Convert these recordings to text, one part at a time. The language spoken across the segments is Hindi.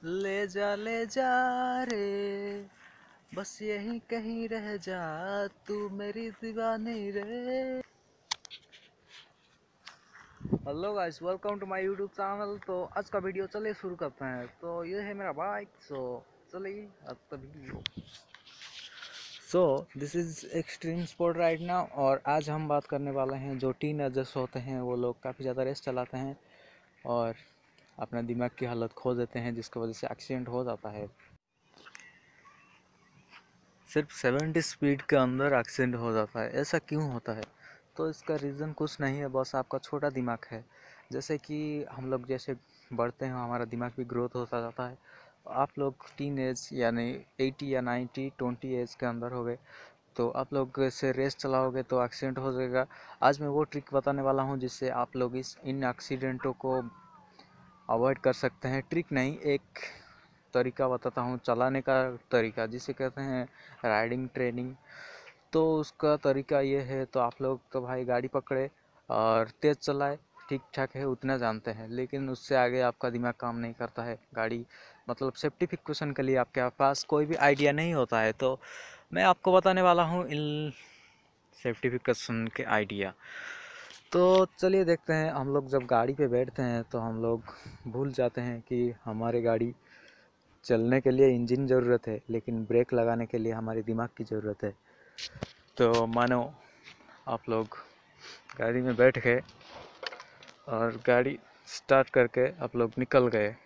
ले जा रे, बस यहीं कहीं रह जा, तू मेरी दीवानी रे। Hello guys, welcome to my YouTube channel. तो आज का वीडियो चलिए शुरू करते हैं। तो ये है मेरा बाइक। चलिए आज का video. This is extreme sport ride now. और आज हम बात करने वाले हैं जो टीनेजर्स होते हैं वो लोग काफ़ी ज़्यादा रेस चलाते हैं और अपना दिमाग की हालत खो देते हैं, जिसकी वजह से एक्सीडेंट हो जाता है। सिर्फ 70 स्पीड के अंदर एक्सीडेंट हो जाता है। ऐसा क्यों होता है? तो इसका रीज़न कुछ नहीं है, बस आपका छोटा दिमाग है। जैसे कि हम लोग जैसे बढ़ते हैं हमारा दिमाग भी ग्रोथ होता जाता है। आप लोग टीन एज यानी 80 या 90 20 एज के अंदर हो गए, तो आप लोग से रेस चलाओगे तो एक्सीडेंट हो जाएगा। आज मैं वो ट्रिक बताने वाला हूँ जिससे आप लोग इन एक्सीडेंटों को अवॉइड कर सकते हैं। ट्रिक नहीं, एक तरीका बताता हूँ चलाने का तरीका, जिसे कहते हैं राइडिंग ट्रेनिंग। तो उसका तरीका ये है, तो आप लोग तो भाई गाड़ी पकड़े और तेज़ चलाए, ठीक ठाक है उतना जानते हैं, लेकिन उससे आगे आपका दिमाग काम नहीं करता है। गाड़ी मतलब सेफ्टी फिक्वेशन के लिए आपके पास कोई भी आइडिया नहीं होता है। तो मैं आपको बताने वाला हूँ इन सेफ्टी फिक्वेशन के आइडिया। तो चलिए देखते हैं। हम लोग जब गाड़ी पे बैठते हैं तो हम लोग भूल जाते हैं कि हमारे गाड़ी चलने के लिए इंजन ज़रूरत है, लेकिन ब्रेक लगाने के लिए हमारे दिमाग की ज़रूरत है। तो मानो आप लोग गाड़ी में बैठ गए और गाड़ी स्टार्ट करके आप लोग निकल गए।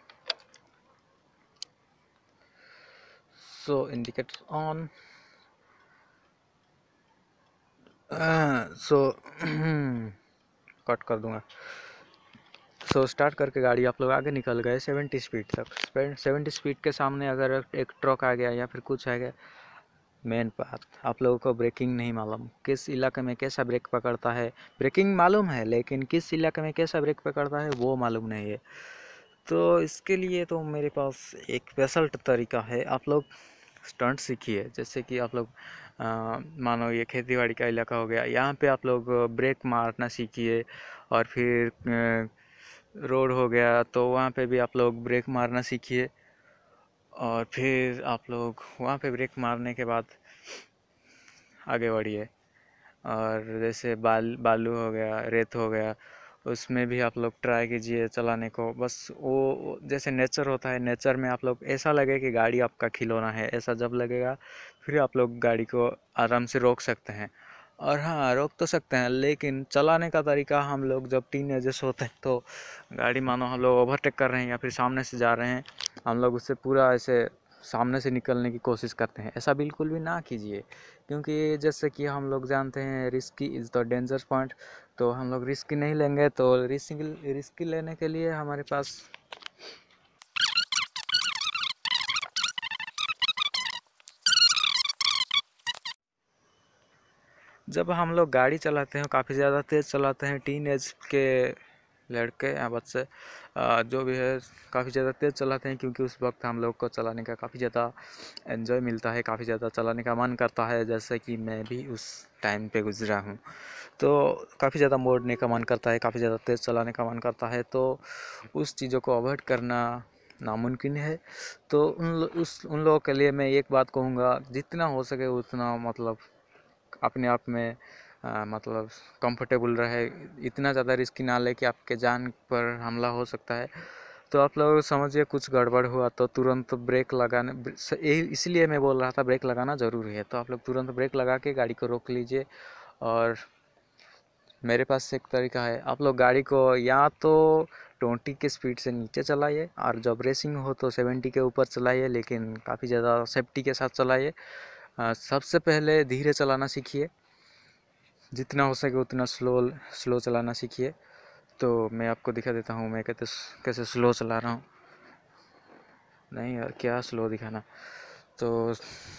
Indicator on. कट कर दूंगा। स्टार्ट करके गाड़ी आप लोग आगे निकल गए 70 स्पीड तक। 70 स्पीड के सामने अगर एक ट्रक आ गया या फिर कुछ आ गया, मेन बात आप लोगों को ब्रेकिंग नहीं मालूम, किस इलाके में कैसा ब्रेक पकड़ता है। ब्रेकिंग मालूम है, लेकिन किस इलाके में कैसा ब्रेक पकड़ता है वो मालूम नहीं है। तो इसके लिए तो मेरे पास एक स्पेशल तरीका है। आप लोग स्टंट सीखिए। जैसे कि आप लोग मानो ये खेतीबाड़ी का इलाका हो गया, यहाँ पे आप लोग ब्रेक मारना सीखिए। और फिर रोड हो गया तो वहाँ पे भी आप लोग ब्रेक मारना सीखिए। और फिर आप लोग वहाँ पे ब्रेक मारने के बाद आगे बढ़िए। और जैसे बालू हो गया, रेत हो गया, उसमें भी आप लोग ट्राई कीजिए चलाने को। बस वो जैसे नेचर होता है, नेचर में आप लोग ऐसा लगे कि गाड़ी आपका खिलौना है, ऐसा जब लगेगा फिर आप लोग गाड़ी को आराम से रोक सकते हैं। और हाँ, रोक तो सकते हैं, लेकिन चलाने का तरीका हम लोग जब टीनेजर्स होते हैं तो गाड़ी मानो हम लोग ओवरटेक कर रहे हैं या फिर सामने से जा रहे हैं, हम लोग उससे पूरा ऐसे सामने से निकलने की कोशिश करते हैं। ऐसा बिल्कुल भी ना कीजिए, क्योंकि जैसे कि हम लोग जानते हैं risky is the danger point. तो हम लोग रिस्क नहीं लेंगे। तो रिस्क लेने के लिए हमारे पास जब हम लोग गाड़ी चलाते हैं काफ़ी ज़्यादा तेज़ चलाते हैं, टीन एज के लड़के या बच्चे जो भी है काफ़ी ज़्यादा तेज़ चलाते हैं, क्योंकि उस वक्त हम लोग को चलाने का काफ़ी ज़्यादा एंजॉय मिलता है, काफ़ी ज़्यादा चलाने का मन करता है। जैसे कि मैं भी उस टाइम पे गुजरा हूँ, तो काफ़ी ज़्यादा मोड़ने का मन करता है, काफ़ी ज़्यादा तेज़ चलाने का मन करता है। तो उस चीज़ों को अवॉइड करना नामुमकिन है। तो उन लोगों के लिए मैं एक बात कहूँगा, जितना हो सके उतना मतलब अपने आप में मतलब कंफर्टेबल रहे। इतना ज़्यादा रिस्क ना ले कि आपके जान पर हमला हो सकता है। तो आप लोग समझिए कुछ गड़बड़ हुआ तो तुरंत ब्रेक लगाने, इसलिए मैं बोल रहा था ब्रेक लगाना ज़रूरी है। तो आप लोग तुरंत ब्रेक लगा के गाड़ी को रोक लीजिए। और मेरे पास एक तरीका है, आप लोग गाड़ी को या तो 20 के स्पीड से नीचे चलाइए, और जब रेसिंग हो तो 70 के ऊपर चलाइए, लेकिन काफ़ी ज़्यादा सेफ्टी के साथ चलाइए। सबसे पहले धीरे चलाना सीखिए, जितना हो सके उतना स्लो चलाना सीखिए। तो मैं आपको दिखा देता हूँ मैं कैसे स्लो चला रहा हूँ। नहीं यार, क्या स्लो दिखाना। तो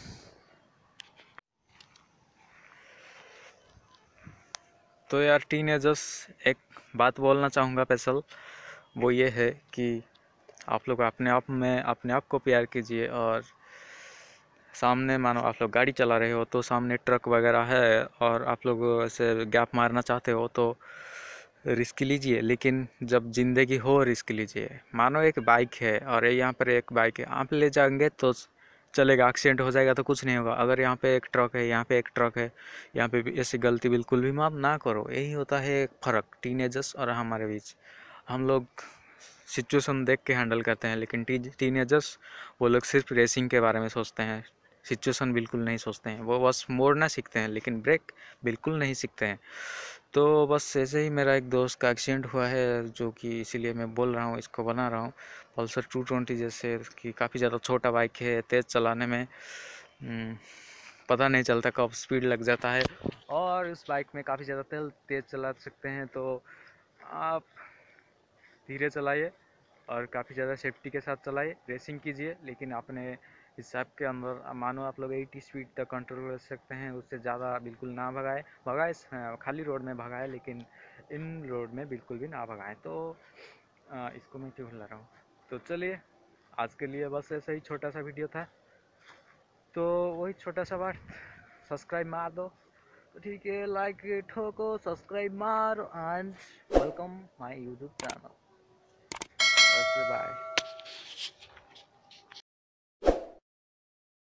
यार टीनेजर्स, एक बात बोलना चाहूँगा स्पेशल, वो ये है कि आप लोग अपने आप को प्यार कीजिए। और सामने मानो आप लोग गाड़ी चला रहे हो तो सामने ट्रक वगैरह है और आप लोग ऐसे गैप मारना चाहते हो, तो रिस्क लीजिए, लेकिन जब ज़िंदगी हो रिस्क लीजिए। मानो एक बाइक है और यहाँ पर एक बाइक है, आप ले जाएंगे तो चलेगा, एक्सीडेंट हो जाएगा तो कुछ नहीं होगा। अगर यहाँ पे एक ट्रक है, यहाँ पे एक ट्रक है, यहाँ पे भी ऐसी गलती बिल्कुल भी माफ ना करो। यही होता है एक फ़र्क टीनेजर्स और हमारे बीच। हम लोग सिचुएशन देख के हैंडल करते हैं, लेकिन टीनेजर्स वो लोग सिर्फ रेसिंग के बारे में सोचते हैं, सिचुएशन बिल्कुल नहीं सोचते हैं। वो बस मोड़ना सीखते हैं, लेकिन ब्रेक बिल्कुल नहीं सीखते हैं। तो बस ऐसे ही मेरा एक दोस्त का एक्सीडेंट हुआ है, जो कि इसीलिए मैं बोल रहा हूँ, इसको बना रहा हूँ। पल्सर 220 जैसे कि काफ़ी ज़्यादा छोटा बाइक है, तेज़ चलाने में पता नहीं चलता कब स्पीड लग जाता है। और इस बाइक में काफ़ी ज़्यादा तेज़ चला सकते हैं, तो आप धीरे चलाइए और काफ़ी ज़्यादा सेफ्टी के साथ चलाइए। रेसिंग कीजिए, लेकिन अपने हिसाब के अंदर। मानो आप लोग 80 स्पीड तक कंट्रोल कर सकते हैं, उससे ज़्यादा बिल्कुल ना भगाए खाली रोड में भगाए, लेकिन इन रोड में बिल्कुल भी ना भगाएं। तो इसको मैं क्यों भुला रहा हूँ। तो चलिए, आज के लिए बस ऐसा ही छोटा सा वीडियो था। तो वही छोटा सा बात, सब्सक्राइब मार दो तो ठीक है, लाइक ठोको, सब्सक्राइब मारो, and welcome my YouTube channel. Bye.